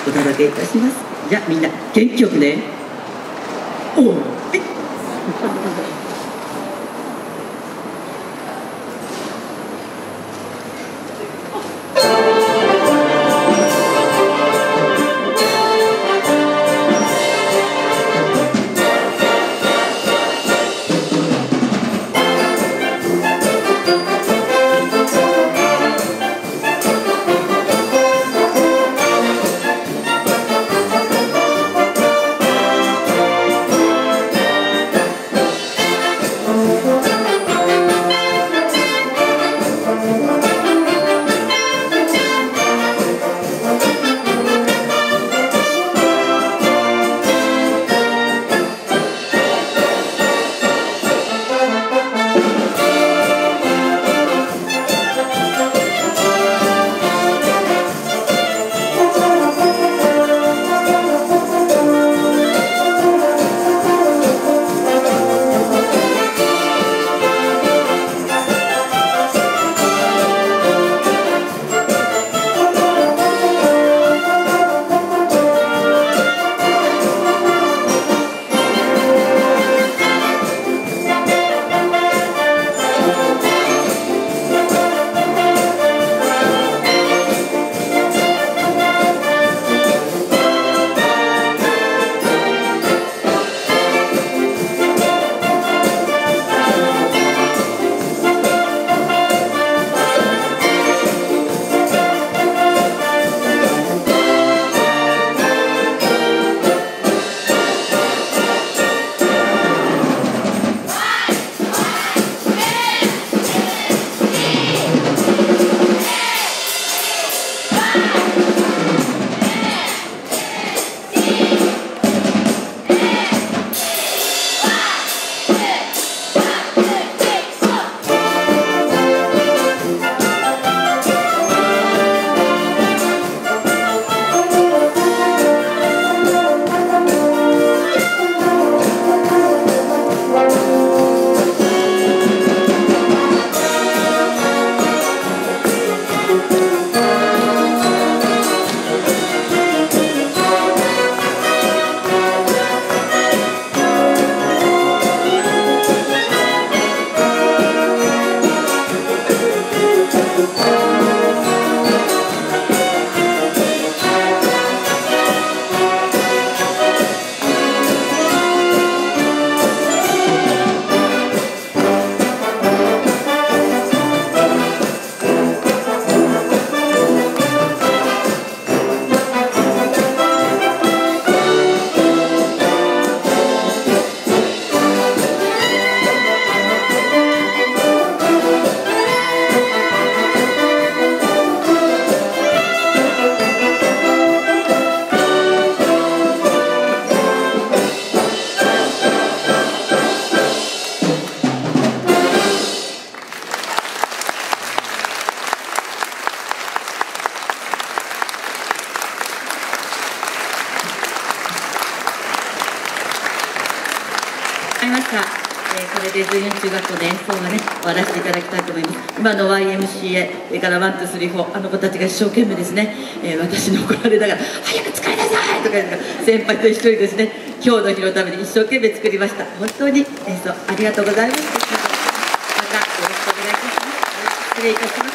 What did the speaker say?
お届けいたします。じゃあみんな元気よくね。おお、はい。いました。これで随園中学校の演奏がね終わらせていただきたいと思います。今の YMCA、それから1、2、3、4、あの子たちが一生懸命ですね、私に怒られながら「早く使いなさい!」とか言うのが先輩と一緒にですね、今日の日のために一生懸命作りました。本当に演奏ありがとうございます。またよろしくお願いいたします。失礼いたします。